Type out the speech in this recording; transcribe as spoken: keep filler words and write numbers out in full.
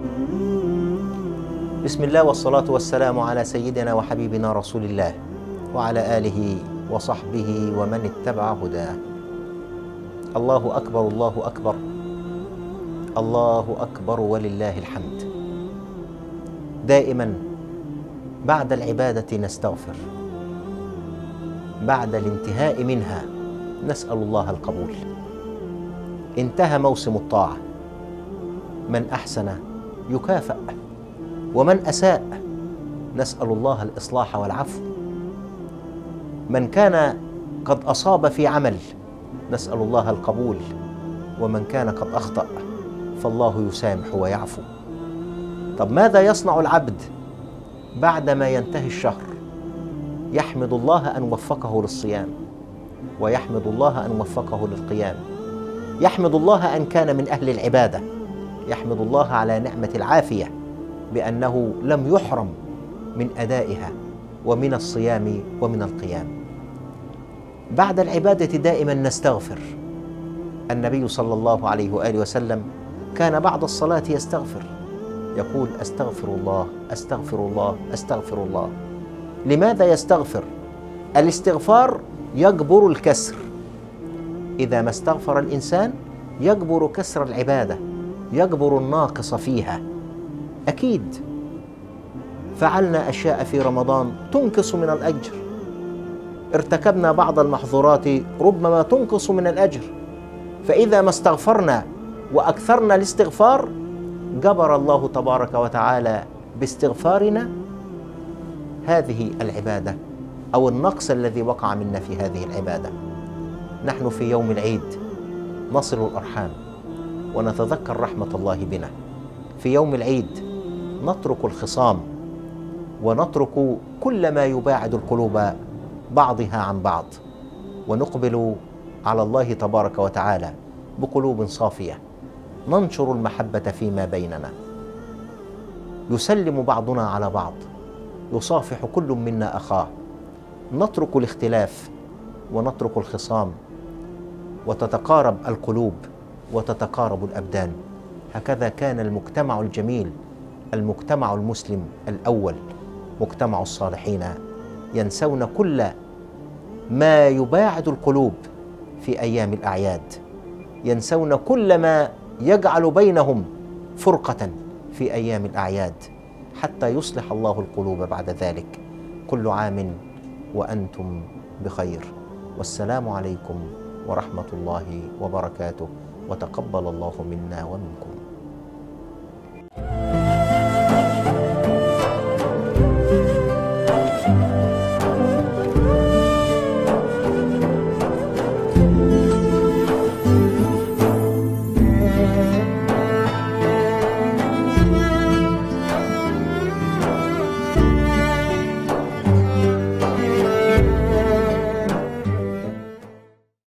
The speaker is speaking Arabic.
بسم الله والصلاة والسلام على سيدنا وحبيبنا رسول الله وعلى آله وصحبه ومن اتبع هداه. الله أكبر، الله أكبر، الله أكبر ولله الحمد. دائما بعد العبادة نستغفر، بعد الانتهاء منها نسأل الله القبول. انتهى موسم الطاعة، من أحسن يكافأ ومن أساء نسأل الله الإصلاح والعفو. من كان قد أصاب في عمل نسأل الله القبول، ومن كان قد أخطأ فالله يسامح ويعفو. طب ماذا يصنع العبد بعدما ينتهي الشهر؟ يحمد الله أن وفقه للصيام، ويحمد الله أن وفقه للقيام، يحمد الله أن كان من أهل العبادة، يحمد الله على نعمة العافية بأنه لم يحرم من أدائها ومن الصيام ومن القيام. بعد العبادة دائما نستغفر. النبي صلى الله عليه وآله وسلم كان بعد الصلاة يستغفر، يقول: أستغفر الله أستغفر الله أستغفر الله. لماذا يستغفر؟ الاستغفار يجبر الكسر. إذا ما استغفر الإنسان يجبر كسر العبادة، يجبر الناقص فيها. أكيد فعلنا أشياء في رمضان تنقص من الأجر، ارتكبنا بعض المحظورات ربما تنقص من الأجر، فإذا ما استغفرنا وأكثرنا الاستغفار جبر الله تبارك وتعالى باستغفارنا هذه العبادة أو النقص الذي وقع منا في هذه العبادة. نحن في يوم العيد نصل الأرحام ونتذكر رحمة الله بنا. في يوم العيد نترك الخصام ونترك كل ما يباعد القلوب بعضها عن بعض، ونقبل على الله تبارك وتعالى بقلوب صافية، ننشر المحبة فيما بيننا، يسلم بعضنا على بعض، يصافح كل منا أخاه، نترك الاختلاف ونترك الخصام، وتتقارب القلوب وتتقارب الأبدان. هكذا كان المجتمع الجميل، المجتمع المسلم الأول، مجتمع الصالحين، ينسون كل ما يباعد القلوب في أيام الأعياد، ينسون كل ما يجعل بينهم فرقة في أيام الأعياد، حتى يصلح الله القلوب بعد ذلك. كل عام وأنتم بخير، والسلام عليكم ورحمة الله وبركاته، وتقبل الله منا ومنكم.